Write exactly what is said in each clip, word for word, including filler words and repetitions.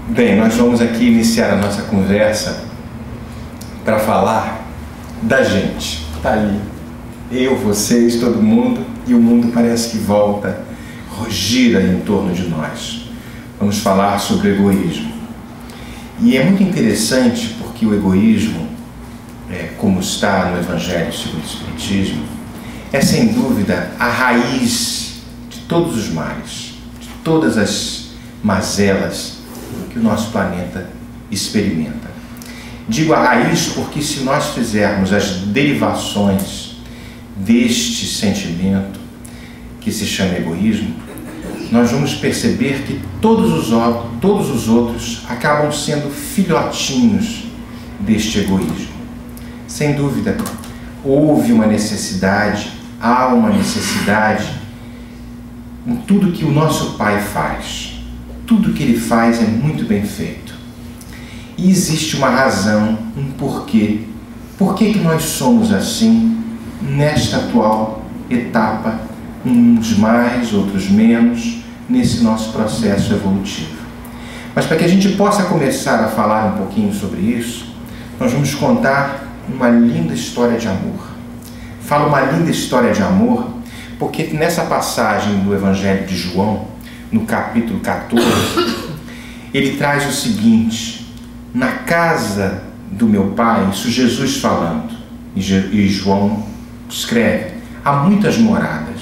Bem, nós vamos aqui iniciar a nossa conversa para falar da gente. Tá ali, eu, vocês, todo mundo, e o mundo parece que volta, gira em torno de nós. Vamos falar sobre o egoísmo. E é muito interessante porque o egoísmo, é, como está no Evangelho segundo o Espiritismo, é sem dúvida a raiz de todos os males, de todas as mazelas que o nosso planeta experimenta. Digo a raiz porque se nós fizermos as derivações deste sentimento que se chama egoísmo, nós vamos perceber que todos os, todos os outros acabam sendo filhotinhos deste egoísmo. Sem dúvida, houve uma necessidade, há uma necessidade em tudo que o nosso Pai faz. Tudo que Ele faz é muito bem feito. E existe uma razão, um porquê. Por que que nós somos assim nesta atual etapa, uns mais, outros menos, nesse nosso processo evolutivo? Mas para que a gente possa começar a falar um pouquinho sobre isso, nós vamos contar uma linda história de amor. Falo uma linda história de amor porque nessa passagem do Evangelho de João, no capítulo quatorze, ele traz o seguinte: na casa do meu pai, isso Jesus falando, e João escreve, há muitas moradas.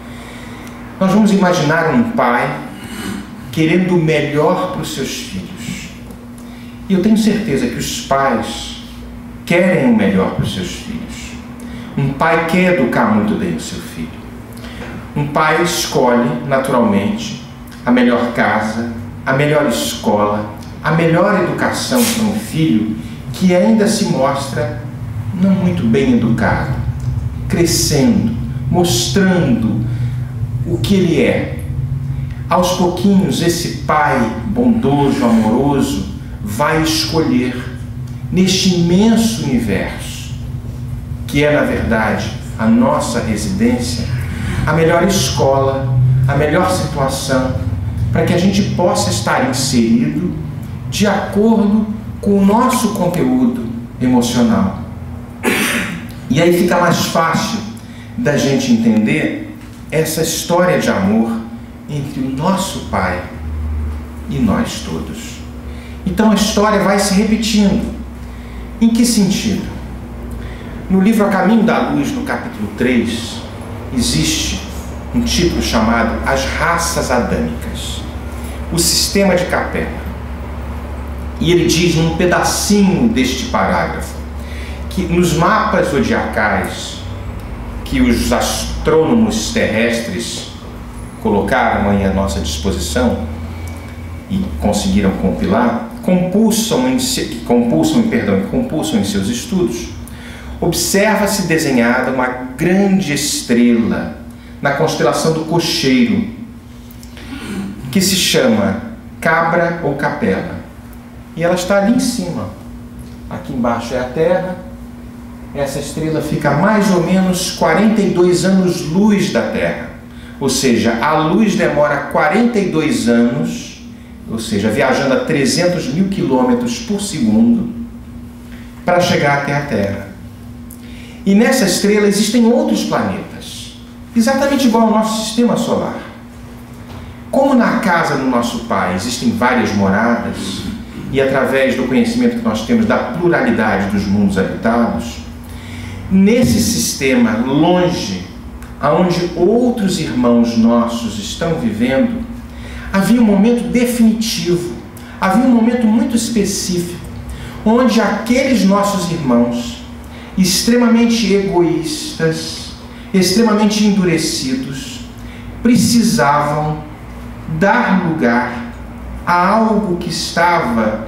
Nós vamos imaginar um pai querendo o melhor para os seus filhos. E eu tenho certeza que os pais querem o melhor para os seus filhos. Um pai quer educar muito bem o seu filho. Um pai escolhe, naturalmente, a melhor casa, a melhor escola, a melhor educação para um filho que ainda se mostra não muito bem educado, crescendo, mostrando o que ele é. Aos pouquinhos, esse pai bondoso, amoroso, vai escolher neste imenso universo, que é, na verdade, a nossa residência, a melhor escola, a melhor situação, para que a gente possa estar inserido de acordo com o nosso conteúdo emocional. E aí fica mais fácil da gente entender essa história de amor entre o nosso Pai e nós todos. Então a história vai se repetindo. Em que sentido? No livro A Caminho da Luz, no capítulo três, existe um título chamado As Raças Adâmicas, o sistema de Capella. E ele diz num pedacinho deste parágrafo que nos mapas zodiacais que os astrônomos terrestres colocaram aí à nossa disposição e conseguiram compilar, compulsam em, compulsam, perdão, compulsam em seus estudos, observa-se desenhada uma grande estrela na constelação do Cocheiro, que se chama Cabra ou Capella. E ela está ali em cima. Aqui embaixo é a Terra. Essa estrela fica a mais ou menos quarenta e dois anos-luz da Terra. Ou seja, a luz demora quarenta e dois anos, ou seja, viajando a trezentos mil quilômetros por segundo, para chegar até a Terra. E nessa estrela existem outros planetas, exatamente igual ao nosso sistema solar. Como na casa do nosso Pai existem várias moradas, e através do conhecimento que nós temos da pluralidade dos mundos habitados, nesse sistema longe, aonde outros irmãos nossos estão vivendo, havia um momento definitivo, havia um momento muito específico, onde aqueles nossos irmãos, extremamente egoístas, extremamente endurecidos, precisavam dar lugar a algo que estava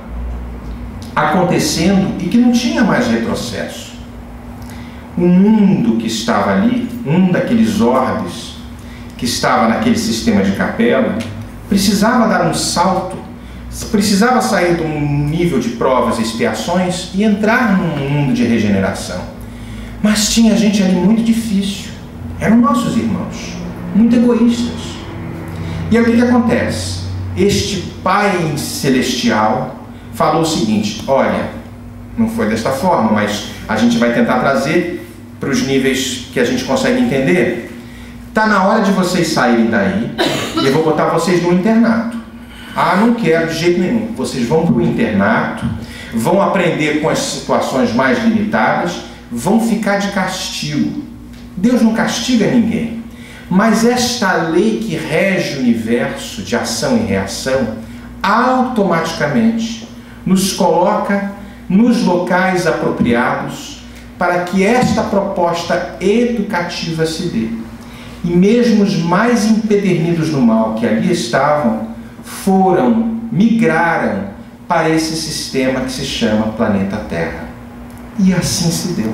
acontecendo e que não tinha mais retrocesso. O mundo que estava ali, um daqueles orbes que estava naquele sistema de Capella, precisava dar um salto, precisava sair de um nível de provas e expiações e entrar num mundo de regeneração. Mas tinha gente ali muito difícil, eram nossos irmãos, muito egoístas. E aí o que que acontece? este Pai celestial falou o seguinte: olha, não foi desta forma, mas a gente vai tentar trazer para os níveis que a gente consegue entender. Está na hora de vocês saírem daí e eu vou botar vocês no internato. Ah, não quero de jeito nenhum. Vocês vão para o internato, vão aprender com as situações mais limitadas, vão ficar de castigo. Deus não castiga ninguém, mas esta lei que rege o universo de ação e reação automaticamente nos coloca nos locais apropriados para que esta proposta educativa se dê. E mesmo os mais empedernidos no mal que ali estavam, foram, migraram para esse sistema que se chama planeta Terra. E assim se deu.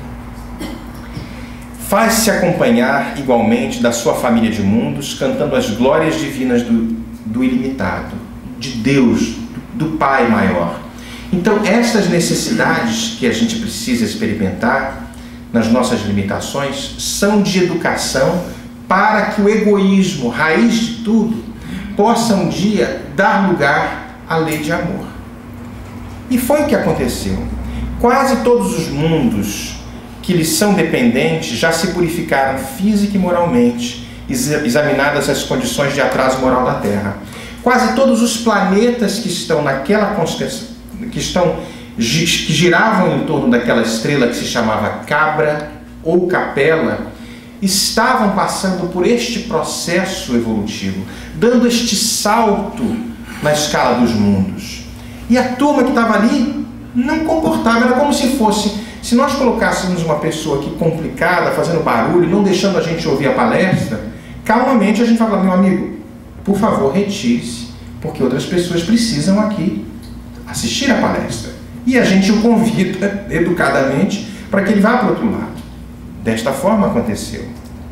Faz-se acompanhar igualmente da sua família de mundos, cantando as glórias divinas do, do ilimitado, de Deus, do, do Pai maior. Então, estas necessidades que a gente precisa experimentar nas nossas limitações são de educação para que o egoísmo, raiz de tudo, possa um dia dar lugar à lei de amor. E foi o que aconteceu. Quase todos os mundos que lhes são dependentes já se purificaram física e moralmente, examinadas as condições de atraso moral da Terra. Quase todos os planetas que estão naquela constelação, que estão que giravam em torno daquela estrela que se chamava Cabra ou Capela, estavam passando por este processo evolutivo, dando este salto na escala dos mundos. E a turma que estava ali não comportava, era como se fosse, se nós colocássemos uma pessoa aqui complicada, fazendo barulho, não deixando a gente ouvir a palestra, calmamente a gente fala: meu amigo, por favor, retire-se, porque outras pessoas precisam aqui assistir a palestra. E a gente o convida educadamente para que ele vá para o outro lado. Desta forma aconteceu.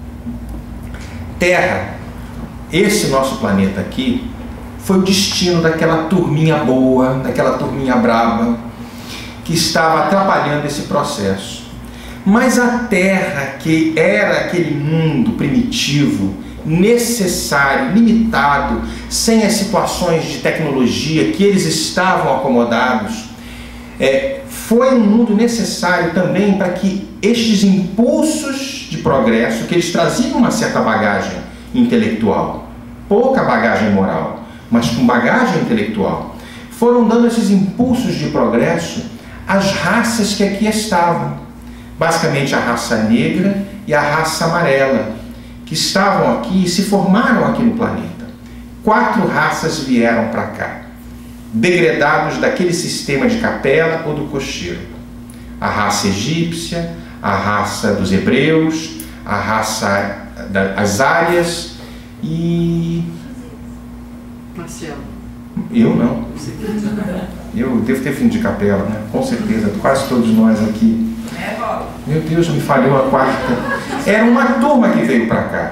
Terra, esse nosso planeta aqui, foi o destino daquela turminha boa, daquela turminha brava, que estava atrapalhando esse processo. Mas a Terra, que era aquele mundo primitivo, necessário, limitado, sem as situações de tecnologia que eles estavam acomodados, é, foi um mundo necessário também para que estes impulsos de progresso, que eles traziam uma certa bagagem intelectual, pouca bagagem moral, mas com bagagem intelectual, foram dando esses impulsos de progresso às raças que aqui estavam, basicamente a raça negra e a raça amarela, que estavam aqui e se formaram aqui no planeta. Quatro raças vieram para cá, degredados daquele sistema de capela ou do cocheiro. A raça egípcia, a raça dos hebreus, a raça das áreas e... Marcelo. Eu não. Eu devo ter vindo de capela, né? Com certeza, quase todos nós aqui. Meu Deus, me falhou a quarta. Era uma turma que veio para cá.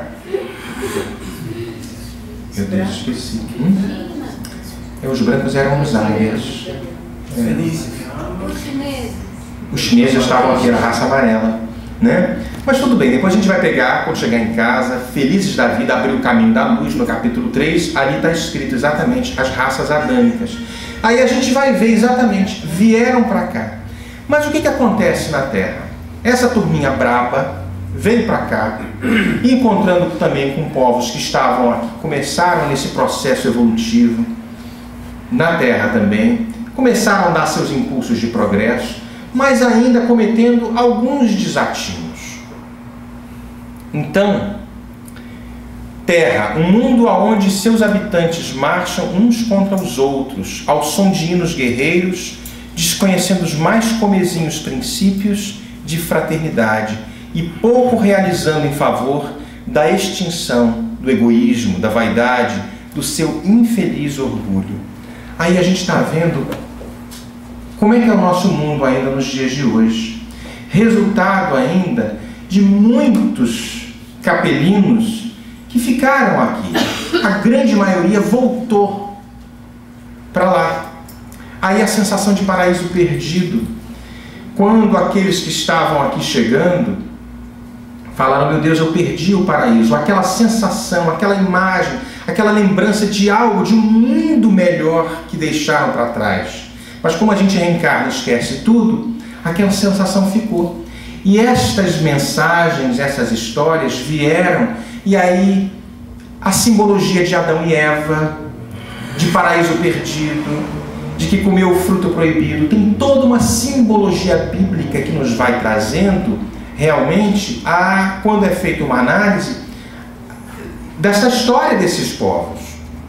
Meu Deus, esqueci. Hum? Os brancos eram os árias. É. Os chineses estavam aqui, era a raça amarela, né? Mas tudo bem, depois a gente vai pegar, quando chegar em casa, felizes da vida, abrir o caminho da luz, no capítulo três, ali está escrito exatamente as raças adâmicas. Aí a gente vai ver exatamente, vieram para cá. Mas o que, que acontece na Terra? Essa turminha braba veio para cá, encontrando também com povos que estavam aqui, começaram nesse processo evolutivo, na Terra também, começaram a dar seus impulsos de progresso, mas ainda cometendo alguns desatinos. Então, Terra, um mundo onde seus habitantes marcham uns contra os outros, ao som de hinos guerreiros, desconhecendo os mais comezinhos princípios de fraternidade e pouco realizando em favor da extinção, do egoísmo, da vaidade, do seu infeliz orgulho. Aí a gente está vendo como é que é o nosso mundo ainda nos dias de hoje. Resultado ainda de muitos capelinos que ficaram aqui. A grande maioria voltou para lá. Aí a sensação de paraíso perdido, quando aqueles que estavam aqui chegando falaram: meu Deus, eu perdi o paraíso. Aquela sensação, aquela imagem, aquela lembrança de algo, de um mundo melhor que deixaram para trás. Mas como a gente reencarna e esquece tudo, aquela sensação ficou. E estas mensagens, essas histórias vieram, e aí a simbologia de Adão e Eva, de paraíso perdido, de que comeu o fruto proibido, tem toda uma simbologia bíblica que nos vai trazendo realmente a, quando é feita uma análise dessa história desses povos.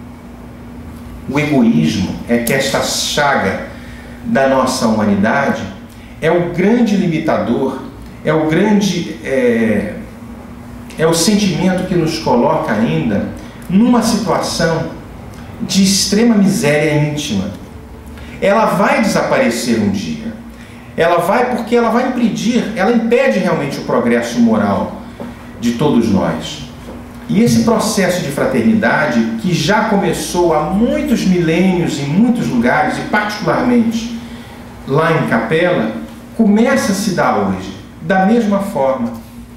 O egoísmo é que esta chaga da nossa humanidade é o grande limitador, é o grande é, é o sentimento que nos coloca ainda numa situação de extrema miséria íntima. Ela vai desaparecer um dia. Ela vai porque ela vai impedir, ela impede realmente o progresso moral de todos nós. E esse processo de fraternidade, que já começou há muitos milênios em muitos lugares, e particularmente lá em Capela, começa a se dar hoje, da mesma forma.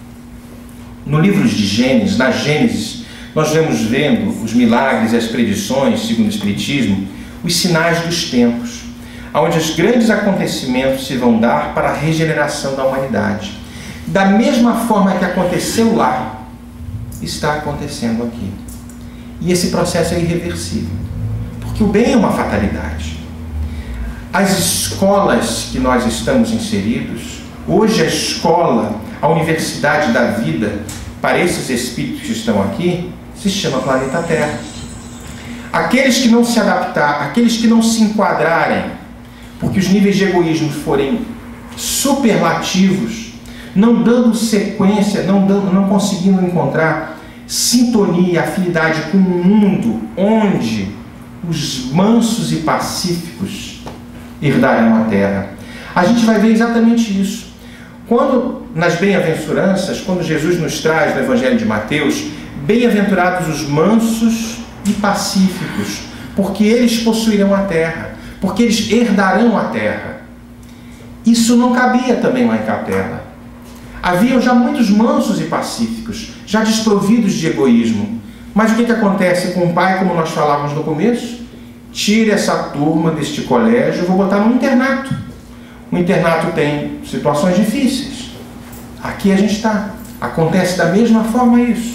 No livro de Gênesis, na Gênesis, nós vemos vendo os milagres e as predições, segundo o Espiritismo, os sinais dos tempos, onde os grandes acontecimentos se vão dar para a regeneração da humanidade. Da mesma forma que aconteceu lá, está acontecendo aqui. E esse processo é irreversível, porque o bem é uma fatalidade. As escolas que nós estamos inseridos, hoje a escola, a universidade da vida, para esses espíritos que estão aqui, se chama planeta Terra. Aqueles que não se adaptar, aqueles que não se enquadrarem, porque os níveis de egoísmo forem superlativos, não dando sequência, não, dando, não conseguindo encontrar sintonia, afinidade com um mundo onde os mansos e pacíficos herdarão a terra. A gente vai ver exatamente isso. Quando, nas bem-aventuranças, quando Jesus nos traz no Evangelho de Mateus, bem-aventurados os mansos e pacíficos, porque eles possuirão a terra, porque eles herdarão a terra. Isso não cabia também lá em Capela. Haviam já muitos mansos e pacíficos, já desprovidos de egoísmo. Mas o que, que acontece com o pai, como nós falávamos no começo? Tire essa turma deste colégio, eu vou botar num internato. O internato tem situações difíceis. Aqui a gente está. Acontece da mesma forma isso.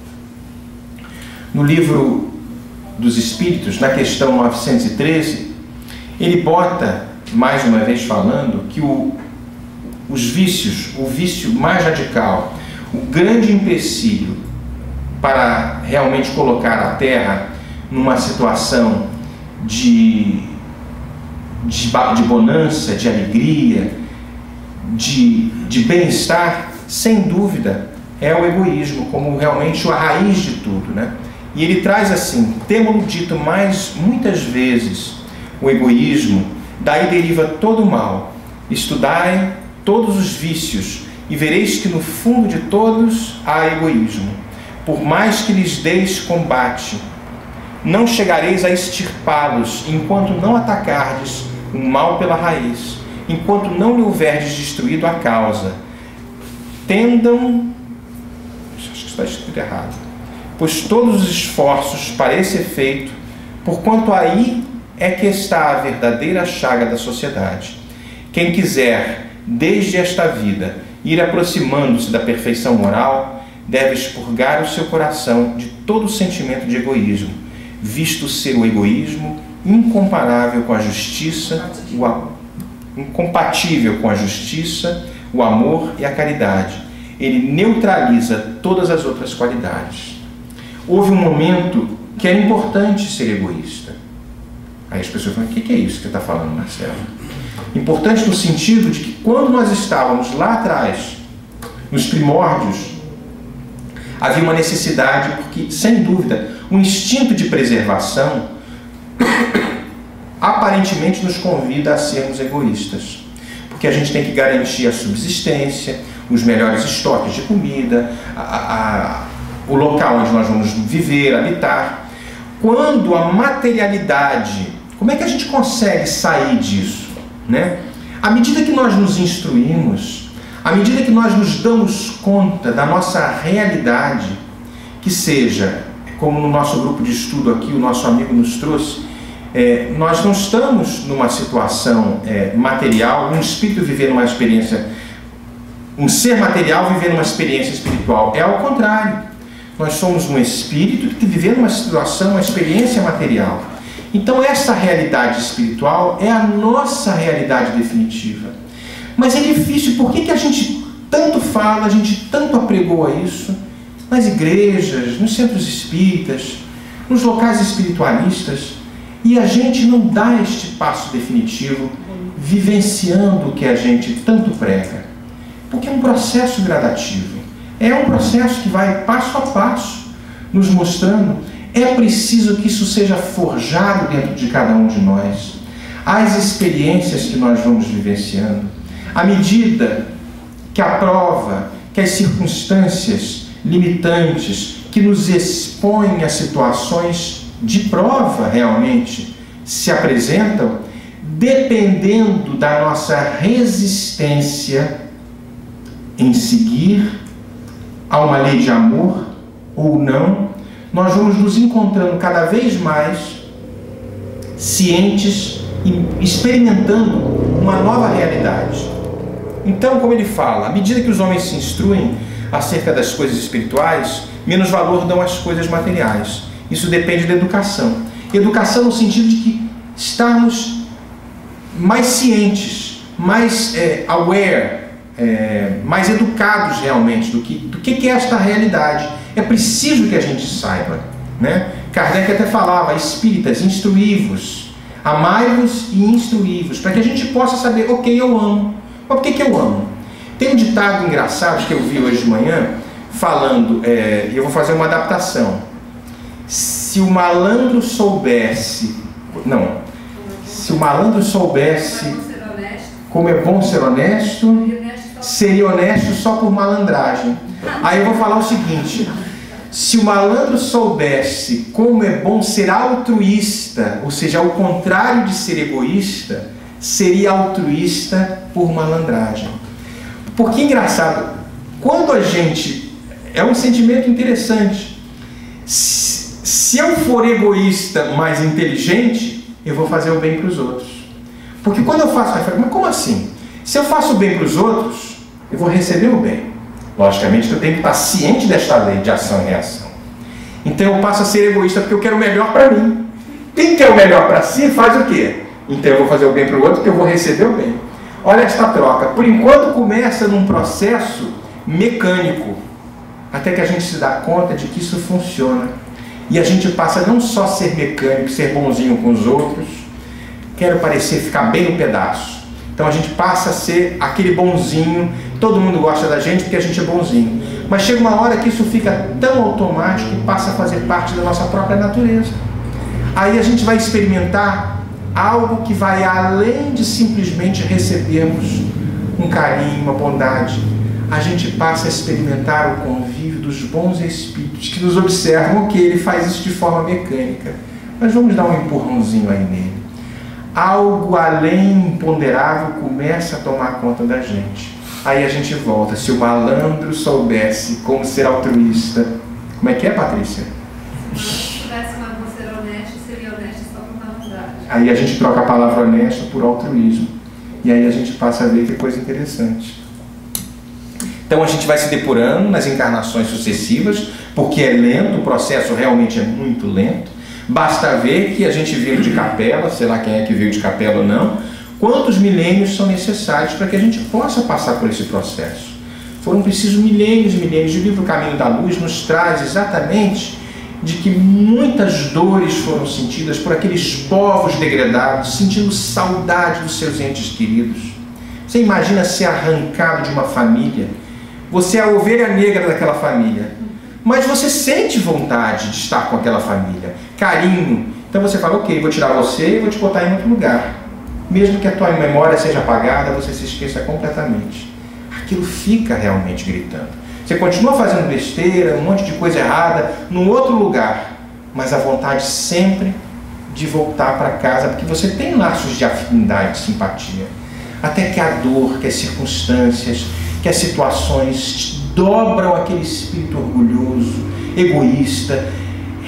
No livro dos Espíritos, na questão novecentos e treze, ele bota, mais uma vez falando, que o os vícios, o vício mais radical, o grande empecilho para realmente colocar a Terra numa situação de, de, de bonança, de alegria, de, de bem-estar, sem dúvida, é o egoísmo, como realmente a raiz de tudo, né? E ele traz assim, temos dito mais, muitas vezes, o egoísmo, daí deriva todo o mal. Estudai todos os vícios, e vereis que no fundo de todos há egoísmo. Por mais que lhes deis combate, não chegareis a extirpá-los, enquanto não atacardes o mal pela raiz, enquanto não lhe houverdes destruído a causa. Tendam, acho que está escrito errado, pois todos os esforços para esse efeito, porquanto aí é que está a verdadeira chaga da sociedade. Quem quiser, desde esta vida, ir aproximando-se da perfeição moral, deve expurgar o seu coração de todo sentimento de egoísmo, visto ser o egoísmo incomparável com a justiça, o a... incompatível com a justiça, o amor e a caridade. Ele neutraliza todas as outras qualidades. Houve um momento que era importante ser egoísta. Aí as pessoas falam, o que é isso que você está falando, Marcelo? Importante no sentido de que quando nós estávamos lá atrás, nos primórdios, havia uma necessidade, porque, sem dúvida, um instinto de preservação aparentemente nos convida a sermos egoístas. Porque a gente tem que garantir a subsistência, os melhores estoques de comida, a, a, o local onde nós vamos viver, habitar. Quando a materialidade, como é que a gente consegue sair disso? Né? À medida que nós nos instruímos, à medida que nós nos damos conta da nossa realidade, que seja como no nosso grupo de estudo aqui, o nosso amigo nos trouxe, é, nós não estamos numa situação é, material, um espírito vivendo uma experiência, um ser material vivendo uma experiência espiritual. É ao contrário. Nós somos um espírito que vive uma situação, uma experiência material. Então essa realidade espiritual é a nossa realidade definitiva. Mas é difícil, por que que a gente tanto fala, a gente tanto apregoa isso nas igrejas, nos centros espíritas, nos locais espiritualistas, e a gente não dá este passo definitivo, vivenciando o que a gente tanto prega? Porque é um processo gradativo, é um processo que vai passo a passo, nos mostrando. É preciso que isso seja forjado dentro de cada um de nós. As experiências que nós vamos vivenciando, à medida que a prova, que as circunstâncias limitantes que nos expõem a situações de prova realmente se apresentam, dependendo da nossa resistência em seguir a uma lei de amor ou não, nós vamos nos encontrando cada vez mais cientes e experimentando uma nova realidade. Então, como ele fala, à medida que os homens se instruem acerca das coisas espirituais, menos valor dão às coisas materiais. Isso depende da educação. Educação no sentido de que estarmos mais cientes, mais é, aware, é, mais educados realmente do que, do que é esta realidade. É preciso que a gente saiba, né? Kardec até falava, espíritas, instruí-vos, amai-vos e instruí-vos, para que a gente possa saber, ok, eu amo. Mas por que que eu amo? Tem um ditado engraçado que eu vi hoje de manhã, falando, e é, eu vou fazer uma adaptação. Se o malandro soubesse, não, se o malandro soubesse como é bom ser honesto, seria honesto só por malandragem. Aí eu vou falar o seguinte, se o malandro soubesse como é bom ser altruísta, ou seja, ao contrário de ser egoísta, seria altruísta por malandragem. Porque engraçado, quando a gente, é um sentimento interessante, se, se eu for egoísta, mas inteligente, eu vou fazer o bem para os outros. Porque quando eu faço, mas como assim? Se eu faço o bem para os outros, eu vou receber o bem. Logicamente que eu tenho que estar ciente desta lei de ação e reação. Então eu passo a ser egoísta porque eu quero o melhor para mim. Quem quer o melhor para si faz o quê? Então eu vou fazer o bem para o outro porque eu vou receber o bem. Olha esta troca. Por enquanto começa num processo mecânico, até que a gente se dá conta de que isso funciona. E a gente passa não só a ser mecânico, ser bonzinho com os outros, quero parecer ficar bem no pedaço. Então a gente passa a ser aquele bonzinho, todo mundo gosta da gente porque a gente é bonzinho. Mas chega uma hora que isso fica tão automático que passa a fazer parte da nossa própria natureza. Aí a gente vai experimentar algo que vai além de simplesmente recebermos um carinho, uma bondade. A gente passa a experimentar o convívio dos bons espíritos que nos observam, que ele faz isso de forma mecânica. Mas vamos dar um empurrãozinho aí nele. Algo além imponderável começa a tomar conta da gente. Aí a gente volta. Se o malandro soubesse como ser altruísta. Como é que é, Patrícia? Se tivesse uma boa ser honesto, seria honesto só por malandragem. Aí a gente troca a palavra honesto por altruísmo. E aí a gente passa a ver que coisa interessante. Então a gente vai se depurando nas encarnações sucessivas, porque é lento, o processo realmente é muito lento. Basta ver que a gente veio de capela, sei lá quem é que veio de capela ou não, quantos milênios são necessários para que a gente possa passar por esse processo. Foram precisos milênios e milênios. O livro Caminho da Luz nos traz exatamente de que muitas dores foram sentidas por aqueles povos degradados, sentindo saudade dos seus entes queridos. Você imagina ser arrancado de uma família, você é a ovelha negra daquela família, mas você sente vontade de estar com aquela família, carinho. Então você fala, ok, vou tirar você e vou te botar em outro lugar. Mesmo que a tua memória seja apagada, você se esqueça completamente. Aquilo fica realmente gritando. Você continua fazendo besteira, um monte de coisa errada, num outro lugar, mas a vontade sempre de voltar para casa, porque você tem laços de afinidade, de simpatia. Até que a dor, que as circunstâncias, que as situações dobram aquele espírito orgulhoso, egoísta,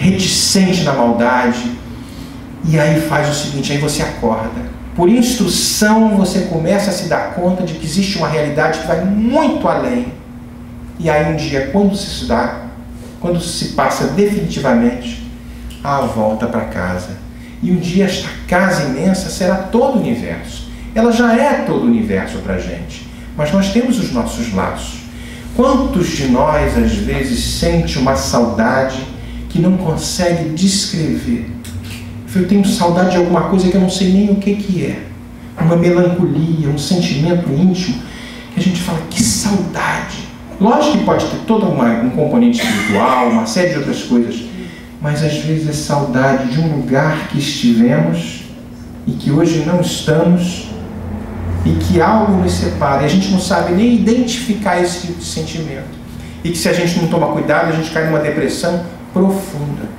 reticente na maldade, e aí faz o seguinte, aí você acorda. Por instrução você começa a se dar conta de que existe uma realidade que vai muito além. E aí um dia, quando se dá, quando se passa definitivamente, a volta para casa. E um dia esta casa imensa será todo o universo. Ela já é todo o universo para a gente, mas nós temos os nossos laços. Quantos de nós às vezes sente uma saudade que não consegue descrever? Eu tenho saudade de alguma coisa que eu não sei nem o que que é. Uma melancolia, um sentimento íntimo, que a gente fala, que saudade. Lógico que pode ter todo uma, um componente espiritual, uma série de outras coisas, mas às vezes é saudade de um lugar que estivemos e que hoje não estamos e que algo nos separa. E a gente não sabe nem identificar esse tipo de sentimento. E que se a gente não toma cuidado, a gente cai numa depressão profunda.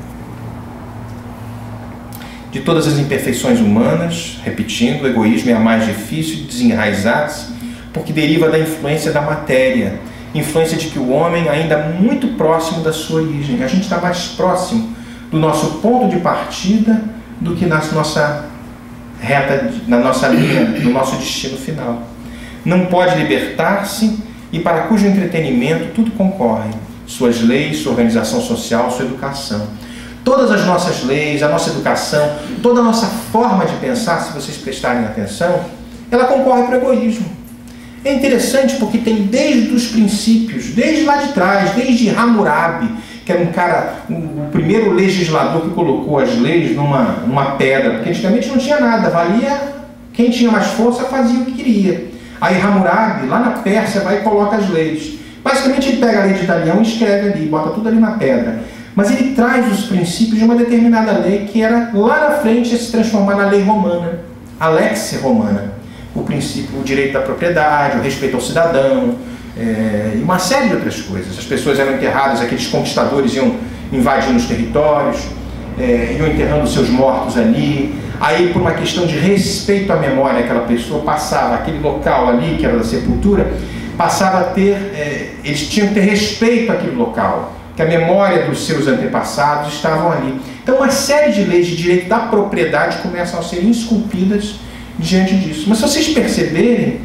De todas as imperfeições humanas, repetindo, o egoísmo é a mais difícil de desenraizar-se, porque deriva da influência da matéria, influência de que o homem ainda muito próximo da sua origem. A gente está mais próximo do nosso ponto de partida do que na nossa reta, na nossa linha, no nosso destino final. Não pode libertar-se e para cujo entretenimento tudo concorre, suas leis, sua organização social, sua educação. Todas as nossas leis, a nossa educação, toda a nossa forma de pensar, se vocês prestarem atenção, ela concorre para o egoísmo. É interessante porque tem desde os princípios, desde lá de trás, desde Hammurabi, que era um cara, o primeiro legislador que colocou as leis numa, numa pedra, porque antigamente não tinha nada, valia quem tinha mais força fazia o que queria. Aí Hammurabi, lá na Pérsia, vai e coloca as leis. Basicamente ele pega a lei de Italião e escreve ali, bota tudo ali na pedra. Mas ele traz os princípios de uma determinada lei que era lá na frente se transformar na lei romana, a lex romana. O princípio, o direito da propriedade, o respeito ao cidadão, é, e uma série de outras coisas. As pessoas eram enterradas, aqueles conquistadores iam invadindo os territórios, é, iam enterrando seus mortos ali. Aí, por uma questão de respeito à memória, aquela pessoa passava, aquele local ali, que era da sepultura, passava a ter, é, eles tinham que ter respeito àquele local, que a memória dos seus antepassados estavam ali. Então, uma série de leis de direito da propriedade começam a ser esculpidas diante disso. Mas se vocês perceberem,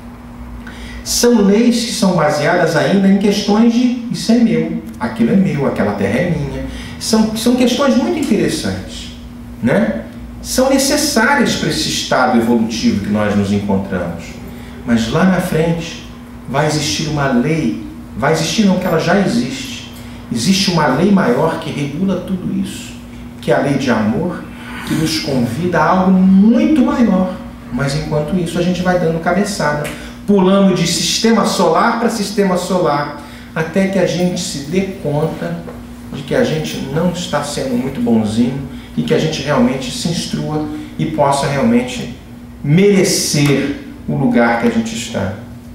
são leis que são baseadas ainda em questões de isso é meu, aquilo é meu, aquela terra é minha. São, são questões muito interessantes, né? São necessárias para esse estado evolutivo que nós nos encontramos. Mas lá na frente vai existir uma lei, vai existir não, que ela já existe. Existe uma lei maior que regula tudo isso, que é a lei de amor, que nos convida a algo muito maior. Mas enquanto isso a gente vai dando cabeçada, pulando de sistema solar para sistema solar, até que a gente se dê conta de que a gente não está sendo muito bonzinho e que a gente realmente se instrua e possa realmente merecer o lugar que a gente está.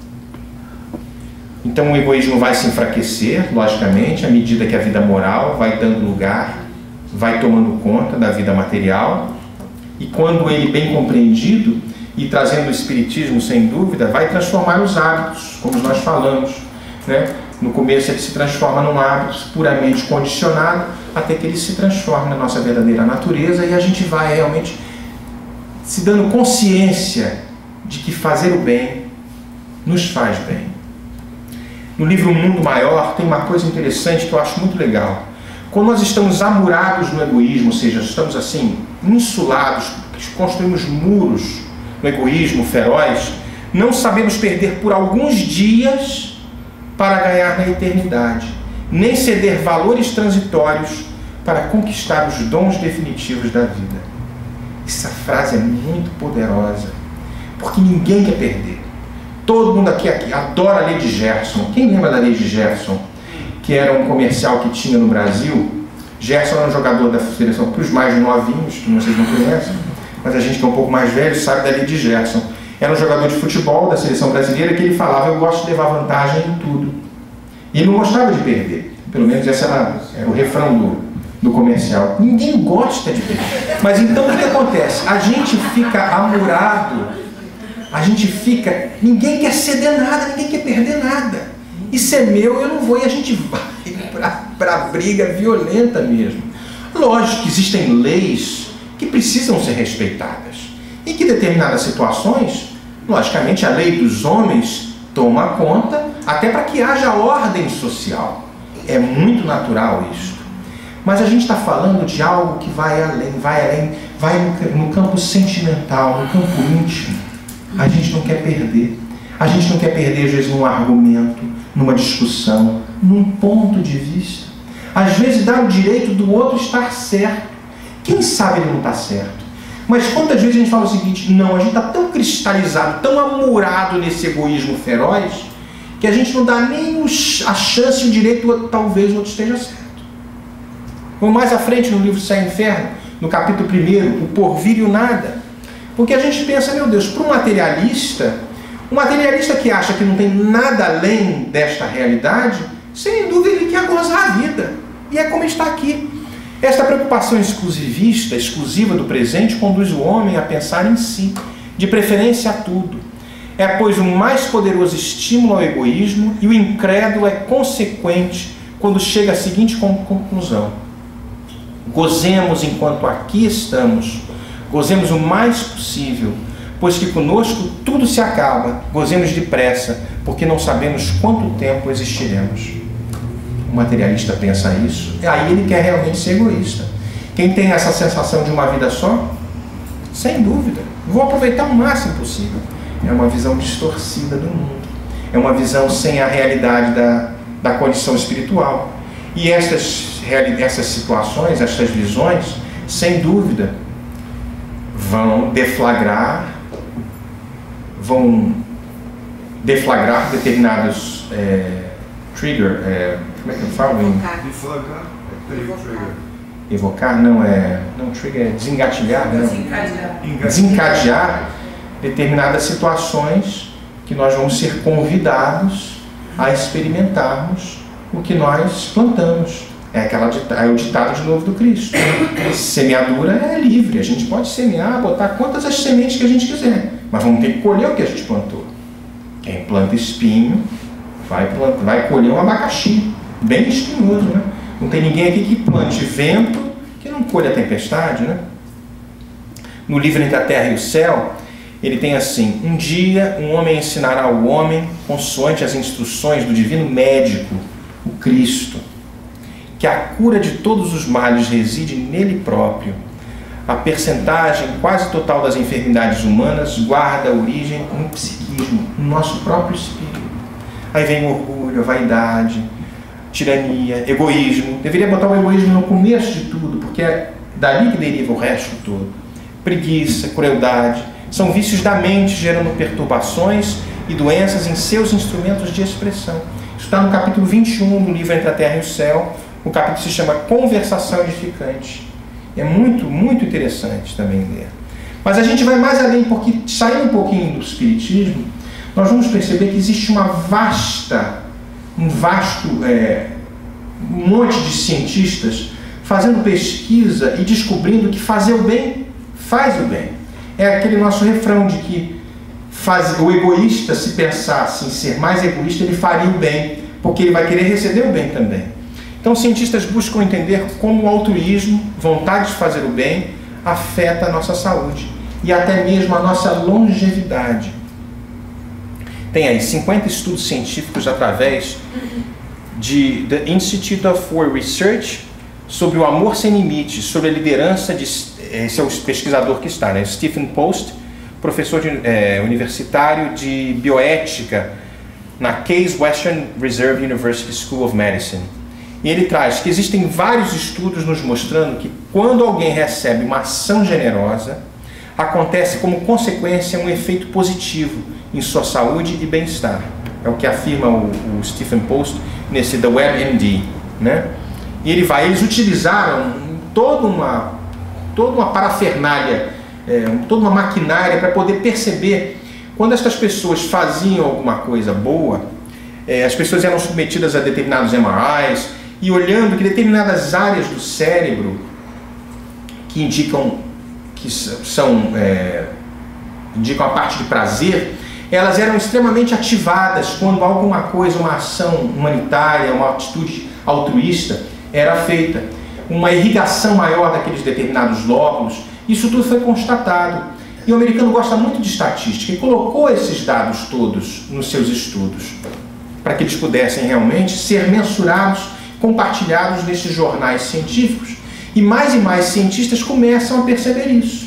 Então o egoísmo vai se enfraquecer, logicamente, à medida que a vida moral vai dando lugar, vai tomando conta da vida material, e quando ele bem compreendido e trazendo o espiritismo, sem dúvida, vai transformar os hábitos, como nós falamos, né? No começo ele se transforma num hábito puramente condicionado, até que ele se transforma na nossa verdadeira natureza e a gente vai realmente se dando consciência de que fazer o bem nos faz bem. No livro Mundo Maior tem uma coisa interessante que eu acho muito legal. Quando nós estamos amurados no egoísmo, ou seja, estamos assim, insulados, construímos muros no egoísmo feroz, não sabemos perder por alguns dias para ganhar na eternidade, nem ceder valores transitórios para conquistar os dons definitivos da vida. Essa frase é muito poderosa, porque ninguém quer perder. Todo mundo aqui, aqui adora a Lei de Gerson. Quem lembra da Lei de Gerson? Que era um comercial que tinha no Brasil. Gerson era um jogador da seleção, para os mais novinhos, que vocês não conhecem, mas a gente que é um pouco mais velho sabe da Lei de Gerson. Era um jogador de futebol da seleção brasileira que ele falava: eu gosto de levar vantagem em tudo. E ele não gostava de perder. Pelo menos esse era, era o refrão do, do comercial. Ninguém gosta de perder. Mas então o que acontece? A gente fica amurado, a gente fica... Ninguém quer ceder nada, ninguém quer perder nada. Isso é meu, eu não vou, e a gente vai para gera briga violenta mesmo. Lógico que existem leis que precisam ser respeitadas e que em determinadas situações, logicamente, a lei dos homens toma conta até para que haja ordem social. É muito natural isto. Mas a gente está falando de algo que vai além, vai além, vai no, no campo sentimental, no campo íntimo. A gente não quer perder. A gente não quer perder, às vezes, num argumento, numa discussão, num ponto de vista. Às vezes dá o direito do outro estar certo. Quem sabe ele não está certo? Mas quantas vezes a gente fala o seguinte, não, a gente está tão cristalizado, tão amurado nesse egoísmo feroz, que a gente não dá nem a chance e o direito, talvez o outro esteja certo. Vamos mais à frente no livro Céu e Inferno, no capítulo primeiro, o porvir e o nada. Porque a gente pensa, meu Deus, para um materialista, um materialista que acha que não tem nada além desta realidade, sem dúvida ele quer gozar a vida. E é como está aqui. Esta preocupação exclusivista, exclusiva do presente, conduz o homem a pensar em si, de preferência a tudo. É, pois, o mais poderoso estímulo ao egoísmo, e o incrédulo é consequente quando chega à seguinte conclusão: gozemos enquanto aqui estamos, gozemos o mais possível, pois que conosco tudo se acaba, gozemos depressa, porque não sabemos quanto tempo existiremos. O materialista pensa isso, e aí ele quer realmente ser egoísta. Quem tem essa sensação de uma vida só, sem dúvida, vou aproveitar o máximo possível. É uma visão distorcida do mundo. É uma visão sem a realidade da, da condição espiritual. E estas, essas situações, estas visões, sem dúvida, vão deflagrar, vão deflagrar determinados é, trigger, é, como é que eu falo? Deflagrar, é trigger. Evocar, não é, não trigger, é desengatilhar, não. Desencadear. Desencadear determinadas situações que nós vamos ser convidados a experimentarmos o que nós plantamos. É, aquela, é o ditado de novo do Cristo. Semeadura é livre, a gente pode semear, botar quantas as sementes que a gente quiser, mas vamos ter que colher o que a gente plantou. Quem planta espinho vai, plantar, vai colher um abacaxi, bem espinhoso, né? Não tem ninguém aqui que plante vento que não colhe a tempestade, né? No livro Entre a Terra e o Céu, ele tem assim: um dia um homem ensinará ao homem, consoante as instruções do divino médico, o Cristo, que a cura de todos os males reside nele próprio. A percentagem quase total das enfermidades humanas guarda origem no psiquismo, no nosso próprio espírito. Aí vem o orgulho, a vaidade, tirania, egoísmo. Deveria botar o egoísmo no começo de tudo, porque é dali que deriva o resto todo. Preguiça, crueldade, são vícios da mente, gerando perturbações e doenças em seus instrumentos de expressão. Isso está no capítulo vinte e um do livro Entre a Terra e o Céu. O capítulo se chama Conversação Edificante. É muito, muito interessante também ler. Mas a gente vai mais além, porque saindo um pouquinho do espiritismo, nós vamos perceber que existe uma vasta, um vasto, é, um monte de cientistas fazendo pesquisa e descobrindo que fazer o bem faz o bem. É aquele nosso refrão de que faz, o egoísta, se pensasse em ser mais egoísta, ele faria o bem, porque ele vai querer receber o bem também. Então, cientistas buscam entender como o altruísmo, vontade de fazer o bem, afeta a nossa saúde e até mesmo a nossa longevidade. Tem aí cinquenta estudos científicos através de The Institute of War Research sobre o amor sem limites, sobre a liderança de, esse é o pesquisador que está, né? Stephen Post, professor de, é, universitário de bioética na Case Western Reserve University School of Medicine. E ele traz que existem vários estudos nos mostrando que quando alguém recebe uma ação generosa, acontece como consequência um efeito positivo em sua saúde e bem-estar. É o que afirma o, o Stephen Post nesse The WebMD, né? E ele vai, eles utilizaram toda uma, toda uma parafernália, é, toda uma maquinária para poder perceber quando estas pessoas faziam alguma coisa boa, é, as pessoas eram submetidas a determinados M R Is, e olhando que determinadas áreas do cérebro que indicam que são é, indicam a parte de prazer, elas eram extremamente ativadas quando alguma coisa, uma ação humanitária, uma atitude altruísta era feita, uma irrigação maior daqueles determinados lóbulos. Isso tudo foi constatado. E o americano gosta muito de estatística e colocou esses dados todos nos seus estudos, para que eles pudessem realmente ser mensurados, compartilhados nesses jornais científicos. E mais e mais cientistas começam a perceber isso.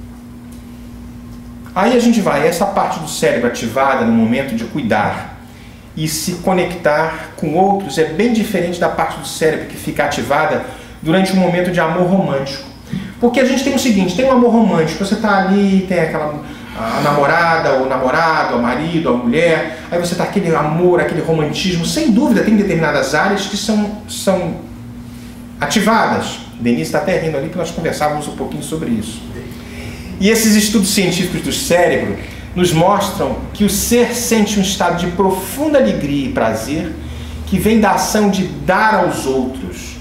Aí a gente vai, essa parte do cérebro ativada no momento de cuidar e se conectar com outros é bem diferente da parte do cérebro que fica ativada durante um momento de amor romântico. Porque a gente tem o seguinte, tem um amor romântico, você está ali, tem aquela a namorada, o namorado, o marido, a mulher, aí você está aquele amor, aquele romantismo, sem dúvida tem determinadas áreas que são, são ativadas. Denise está até rindo ali porque nós conversávamos um pouquinho sobre isso. E esses estudos científicos do cérebro nos mostram que o ser sente um estado de profunda alegria e prazer que vem da ação de dar aos outros.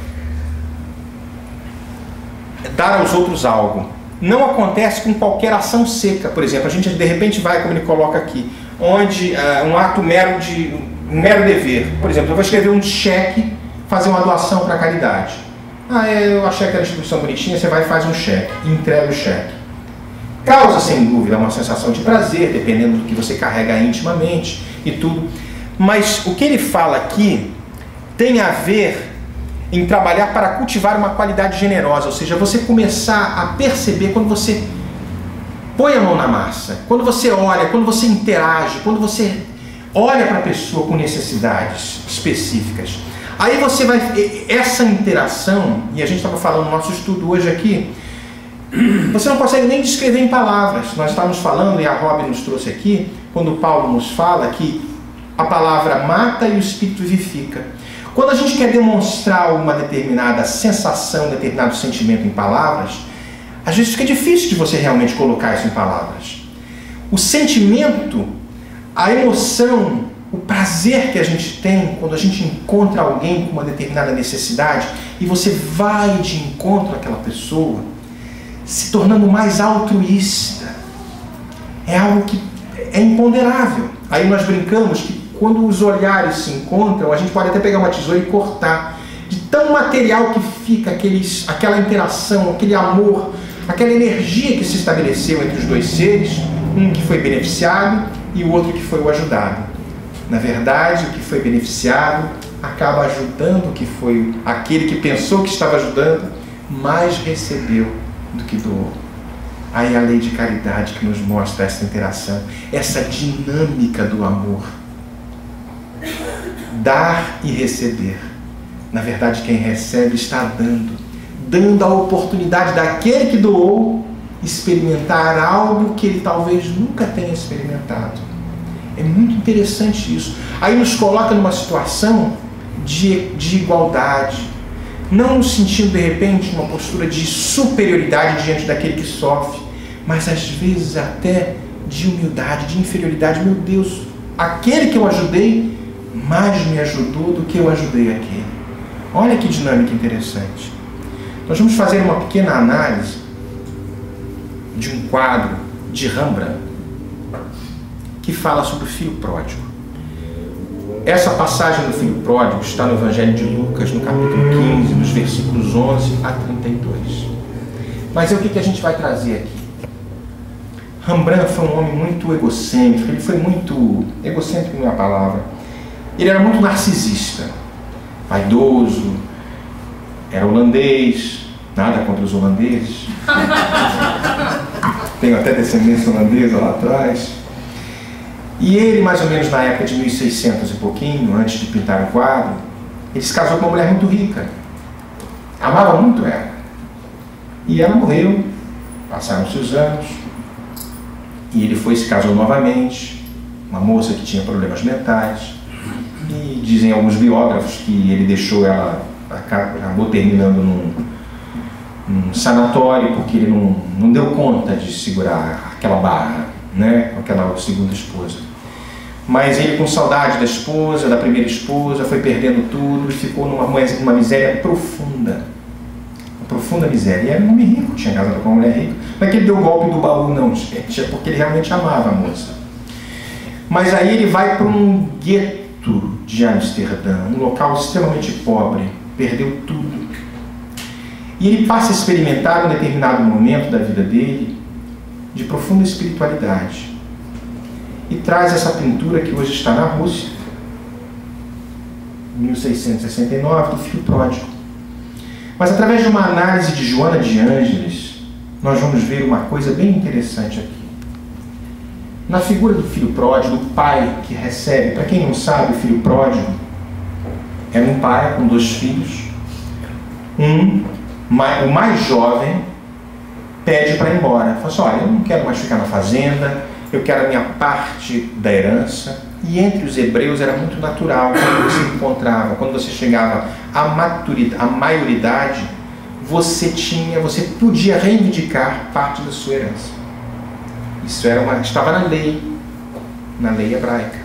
Dar aos outros algo. Não acontece com qualquer ação seca. Por exemplo, a gente de repente vai, como ele coloca aqui, onde uh, um ato mero de um mero dever. Por exemplo, eu vou escrever um cheque, fazer uma doação para a caridade. Ah, eu achei aquela instituição bonitinha, você vai e faz um cheque, e entrega o cheque. Causa, sem dúvida, uma sensação de prazer, dependendo do que você carrega intimamente e tudo. Mas o que ele fala aqui tem a ver em trabalhar para cultivar uma qualidade generosa, ou seja, você começar a perceber quando você põe a mão na massa, quando você olha, quando você interage, quando você olha para a pessoa com necessidades específicas. Aí você vai, essa interação, e a gente estava falando no nosso estudo hoje aqui, você não consegue nem descrever em palavras. Nós estávamos falando, e a Robin nos trouxe aqui, quando o Paulo nos fala que a palavra mata e o espírito vivifica. Quando a gente quer demonstrar uma determinada sensação, um determinado sentimento em palavras, às vezes fica difícil de você realmente colocar isso em palavras. O sentimento, a emoção, o prazer que a gente tem quando a gente encontra alguém com uma determinada necessidade e você vai de encontro àquela pessoa, se tornando mais altruísta, é algo que é imponderável. Aí nós brincamos que quando os olhares se encontram, a gente pode até pegar uma tesoura e cortar. De tão material que fica aqueles, aquela interação, aquele amor, aquela energia que se estabeleceu entre os dois seres, um que foi beneficiado e o outro que foi o ajudado. Na verdade, o que foi beneficiado acaba ajudando o que foi aquele que pensou que estava ajudando, mais recebeu do que doou. Aí a lei de caridade que nos mostra essa interação, essa dinâmica do amor. Dar e receber. Na verdade, quem recebe está dando. Dando a oportunidade daquele que doou experimentar algo que ele talvez nunca tenha experimentado. É muito interessante isso. Aí nos coloca numa situação de, de igualdade. Não no sentido, de repente, uma postura de superioridade diante daquele que sofre, mas às vezes até de humildade, de inferioridade. Meu Deus, aquele que eu ajudei mais me ajudou do que eu ajudei aquele. Olha que dinâmica interessante. Nós vamos fazer uma pequena análise de um quadro de Rembrandt que fala sobre o filho pródigo. Essa passagem do filho pródigo está no Evangelho de Lucas, no capítulo quinze, nos versículos onze a trinta e dois. Mas é o que, que a gente vai trazer aqui? Rembrandt foi um homem muito egocêntrico, ele foi muito... egocêntrico não é a palavra. Ele era muito narcisista, vaidoso, era holandês, nada contra os holandeses. Tenho até descendência holandesa lá atrás. E ele, mais ou menos na época de mil e seiscentos e pouquinho, antes de pintar o quadro, ele se casou com uma mulher muito rica. Amava muito ela. E ela morreu, passaram-se os anos, e ele foi e se casou novamente, uma moça que tinha problemas mentais, e dizem alguns biógrafos que ele deixou ela, acabou terminando num, num sanatório, porque ele não, não deu conta de segurar aquela barra, né, com aquela segunda esposa. Mas ele, com saudade da esposa, da primeira esposa, foi perdendo tudo e ficou numa, numa miséria profunda. Uma profunda miséria. E era um homem rico, tinha casado com uma mulher rica. Não é que ele deu o golpe do baú, não, gente, é porque ele realmente amava a moça. Mas aí ele vai para um gueto de Amsterdã, um local extremamente pobre, perdeu tudo. E ele passa a experimentar um determinado momento da vida dele de profunda espiritualidade. E traz essa pintura que hoje está na Rússia, mil seiscentos e sessenta e nove, do Filho Pródigo. Mas através de uma análise de Joana de Ângeles, nós vamos ver uma coisa bem interessante aqui. Na figura do filho pródigo, do pai que recebe, para quem não sabe, o filho pródigo era um pai com dois filhos. Um, o mais jovem, pede para ir embora. Fala assim, olha, eu não quero mais ficar na fazenda, eu quero a minha parte da herança. E entre os hebreus era muito natural, quando você encontrava, quando você chegava à maturidade, à maioridade, você tinha, você podia reivindicar parte da sua herança. Isso era uma, estava na lei, na lei hebraica.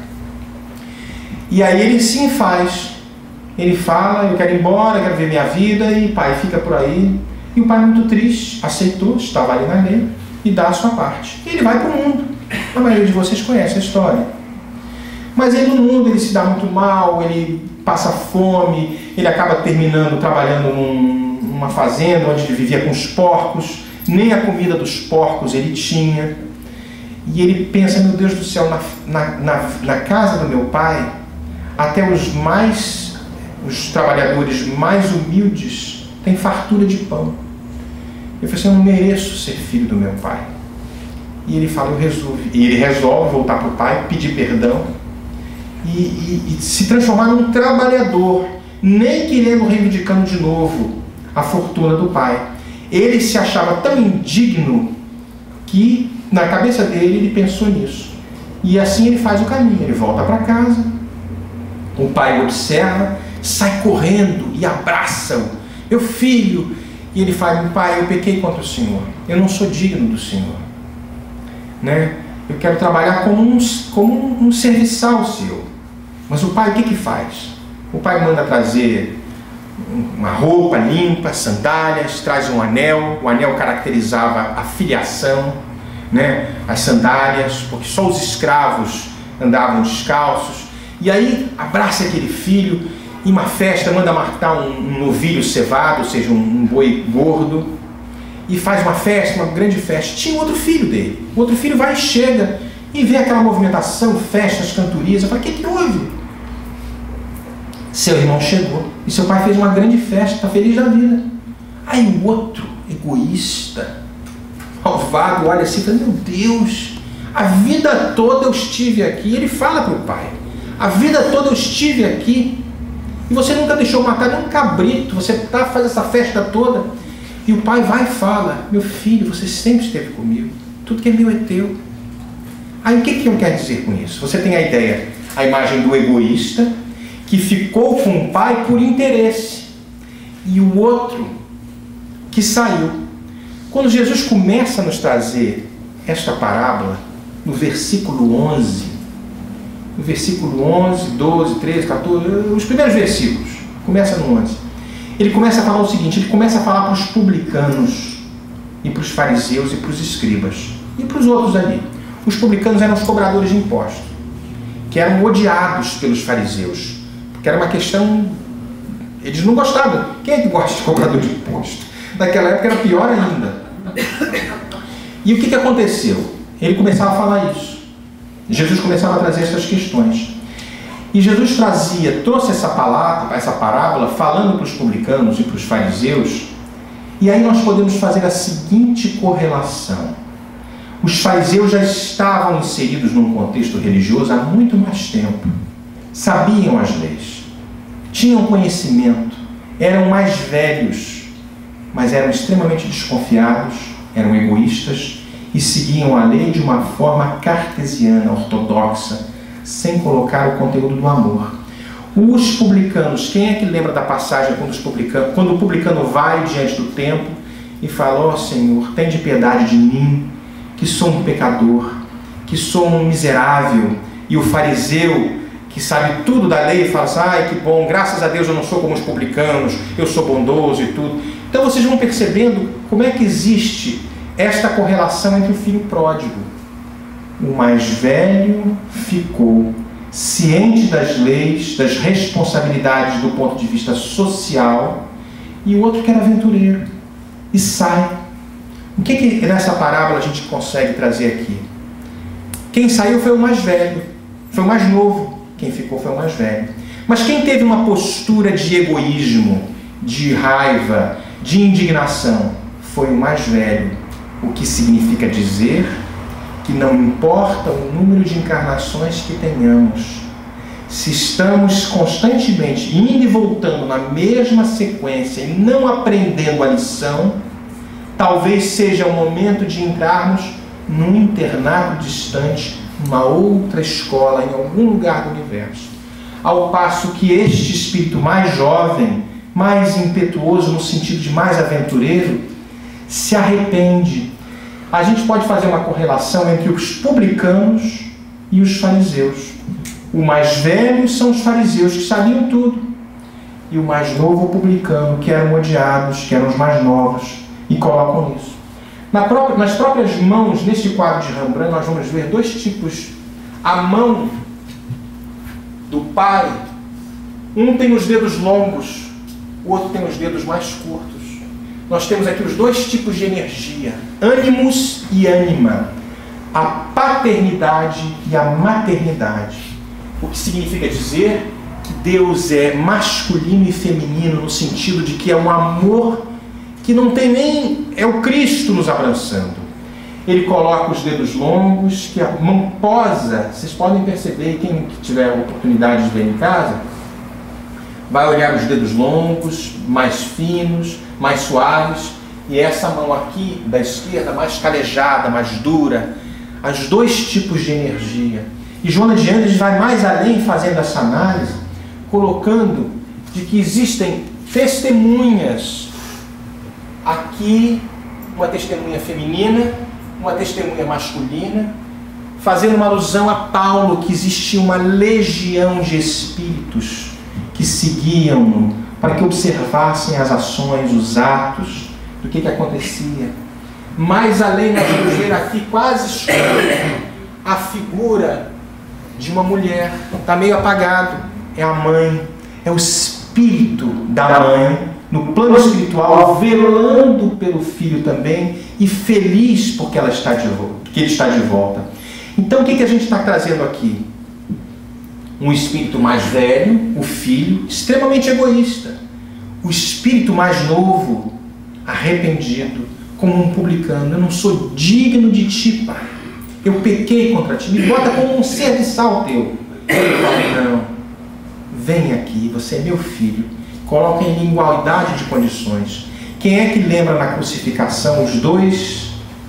E aí ele sim faz. Ele fala, eu quero ir embora, eu quero ver minha vida, e pai fica por aí. E o pai, muito triste, aceitou, estava ali na lei, e dá a sua parte. E ele vai para o mundo. A maioria de vocês conhece a história. Mas ele no mundo, ele se dá muito mal, ele passa fome, ele acaba terminando trabalhando num, numa fazenda onde ele vivia com os porcos, nem a comida dos porcos ele tinha. E ele pensa, meu Deus do céu, na, na, na, na casa do meu pai, até os mais, os trabalhadores mais humildes têm fartura de pão. Eu falei assim, eu não mereço ser filho do meu pai. E ele fala, eu resolvo. E ele resolve voltar para o pai, pedir perdão e, e, e se transformar num trabalhador, nem querendo reivindicando de novo a fortuna do pai. Ele se achava tão indigno que na cabeça dele ele pensou nisso. E assim ele faz o caminho, ele volta para casa, o pai observa, sai correndo e abraça-o. Meu filho, e ele fala, meu pai, eu pequei contra o Senhor, eu não sou digno do Senhor, né? Eu quero trabalhar como um, como um, um serviçal seu. Mas o pai o que que faz? O pai manda trazer uma roupa limpa, sandálias, traz um anel. O anel caracterizava a filiação, né? As sandálias, porque só os escravos andavam descalços. E aí abraça aquele filho, em uma festa, manda matar um, um novilho cevado, ou seja, um, um boi gordo, e faz uma festa, uma grande festa. Tinha outro filho dele. O outro filho vai e chega e vê aquela movimentação, festas, cantorias. Fala, o que que houve? Seu irmão chegou e seu pai fez uma grande festa, está feliz da vida. Aí o outro, egoísta, malvado, olha assim e fala, meu Deus, a vida toda eu estive aqui. Ele fala para o pai, a vida toda eu estive aqui e você nunca deixou matar nem um cabrito, você tá, faz essa festa toda. E o pai vai e fala, meu filho, você sempre esteve comigo, tudo que é meu é teu. Aí o que que eu quero dizer com isso? Você tem a ideia, a imagem do egoísta, que ficou com o pai por interesse, e o outro que saiu. Quando Jesus começa a nos trazer esta parábola, no versículo onze, no versículo onze, doze, treze, quatorze, os primeiros versículos, começa no onze, ele começa a falar o seguinte, ele começa a falar para os publicanos, e para os fariseus, e para os escribas, e para os outros ali. Os publicanos eram os cobradores de impostos, que eram odiados pelos fariseus, porque era uma questão, eles não gostavam. Quem é que gosta de cobrador de imposto? Naquela época era pior ainda. E o que que aconteceu? Ele começava a falar isso. Jesus começava a trazer essas questões. E Jesus trazia, trouxe essa palavra, essa parábola, falando para os publicanos e para os fariseus, e aí nós podemos fazer a seguinte correlação. Os fariseus já estavam inseridos num contexto religioso há muito mais tempo. Sabiam as leis, tinham conhecimento, eram mais velhos, mas eram extremamente desconfiados, eram egoístas e seguiam a lei de uma forma cartesiana, ortodoxa, sem colocar o conteúdo do amor. Os publicanos, quem é que lembra da passagem quando, os publicanos, quando o publicano vai diante do templo e fala, ó Senhor, tem de piedade de mim, que sou um pecador, que sou um miserável, e o fariseu, que sabe tudo da lei, fala assim, ai que bom, graças a Deus eu não sou como os publicanos, eu sou bondoso e tudo. Então vocês vão percebendo como é que existe esta correlação entre o filho pródigo. O mais velho ficou, ciente das leis, das responsabilidades do ponto de vista social, e o outro que era aventureiro, e sai. O que que nessa parábola a gente consegue trazer aqui? Quem saiu foi o mais velho, foi o mais novo, quem ficou foi o mais velho. Mas quem teve uma postura de egoísmo, de raiva, de indignação, foi o mais velho, o que significa dizer que não importa o número de encarnações que tenhamos, se estamos constantemente indo e voltando na mesma sequência e não aprendendo a lição, talvez seja o momento de entrarmos num internado distante, numa outra escola, em algum lugar do universo. Ao passo que este espírito mais jovem, mais impetuoso no sentido de mais aventureiro, se arrepende. A gente pode fazer uma correlação entre os publicanos e os fariseus. O mais velho são os fariseus, que sabiam tudo. E o mais novo, o publicano, que eram odiados, que eram os mais novos, e colocam isso. Na própria, nas próprias mãos, neste quadro de Rembrandt, nós vamos ver dois tipos. A mão do pai, um tem os dedos longos, o outro tem os dedos mais curtos. Nós temos aqui os dois tipos de energia, ânimos e ânima, a paternidade e a maternidade. O que significa dizer que Deus é masculino e feminino, no sentido de que é um amor que não tem nem... é o Cristo nos abraçando. Ele coloca os dedos longos, que a mão posa. Vocês podem perceber, quem tiver a oportunidade de ver em casa, vai olhar os dedos longos, mais finos, mais suaves, e essa mão aqui da esquerda mais calejada, mais dura, os dois tipos de energia. E Joana de Ângeles vai mais além fazendo essa análise, colocando de que existem testemunhas. Aqui, uma testemunha feminina, uma testemunha masculina, fazendo uma alusão a Paulo, que existia uma legião de espíritos que seguiam-no para que observassem as ações, os atos, do que, que acontecia. Mais além, nós vamos ver aqui quase escuro a figura de uma mulher, está meio apagado, é a mãe, é o espírito da mãe, no plano espiritual, velando pelo filho também, e feliz porque ela está de volta, porque ele está de volta. Então o que, que a gente está trazendo aqui? Um espírito mais velho, o filho, extremamente egoísta. O espírito mais novo, arrependido, como um publicano. Eu não sou digno de ti, pai. Eu pequei contra ti. Me bota como um ser de sal teu. Ele fala, não. Vem aqui, você é meu filho. Coloca em igualdade de condições. Quem é que lembra na crucificação os dois,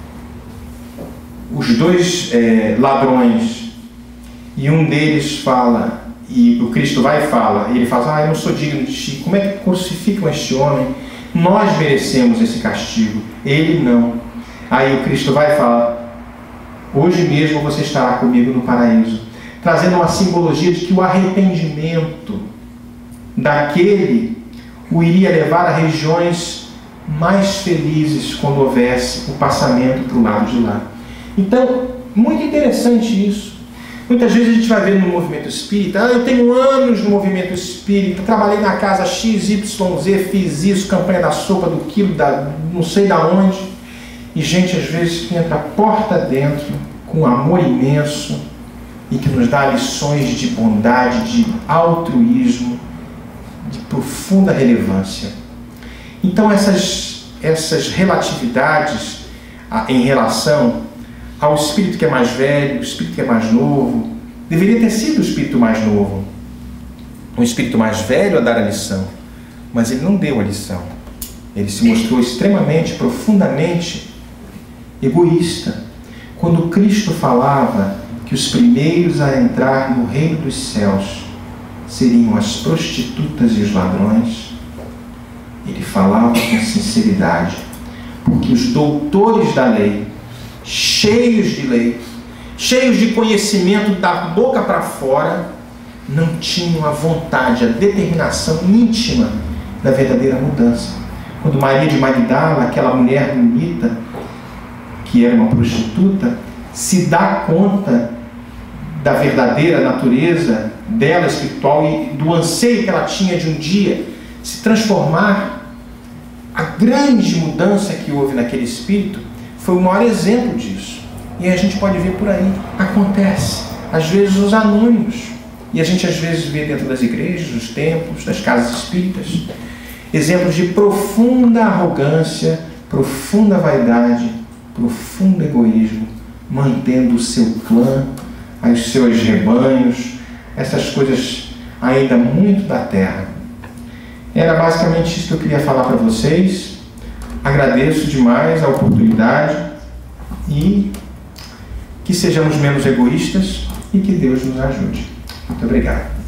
os dois é, ladrões? E um deles fala, e o Cristo vai e fala, e ele fala, ah, eu não sou digno de ti. Como é que crucificam este homem? Nós merecemos esse castigo, ele não. Aí o Cristo vai e fala, hoje mesmo você estará comigo no paraíso. Trazendo uma simbologia de que o arrependimento daquele o iria levar a regiões mais felizes quando houvesse o passamento para o lado de lá. Então, muito interessante isso. Muitas vezes a gente vai ver no movimento espírita, ah, eu tenho anos no movimento espírita, trabalhei na casa X Y Z, fiz isso, campanha da sopa, do quilo, da não sei da onde, e gente às vezes que entra porta dentro com amor imenso e que nos dá lições de bondade, de altruísmo, de profunda relevância. Então essas, essas relatividades a, em relação ao espírito que é mais velho, o espírito que é mais novo, deveria ter sido o espírito mais novo, um espírito mais velho a dar a lição, mas ele não deu a lição. Ele se mostrou extremamente, profundamente egoísta. Quando Cristo falava que os primeiros a entrar no reino dos céus seriam as prostitutas e os ladrões, ele falava com sinceridade, porque os doutores da lei, cheios de lei, cheios de conhecimento da boca para fora, não tinham a vontade, a determinação íntima da verdadeira mudança. Quando Maria de Magdala, aquela mulher bonita, que era uma prostituta, se dá conta da verdadeira natureza dela espiritual e do anseio que ela tinha de um dia se transformar. A grande mudança que houve naquele espírito foi o maior exemplo disso. E a gente pode ver por aí. Acontece. Às vezes os anônimos. E a gente às vezes vê dentro das igrejas, dos templos, das casas espíritas, exemplos de profunda arrogância, profunda vaidade, profundo egoísmo, mantendo o seu clã, os seus rebanhos, essas coisas ainda muito da terra. Era basicamente isso que eu queria falar para vocês. Agradeço demais a oportunidade e que sejamos menos egoístas e que Deus nos ajude. Muito obrigado.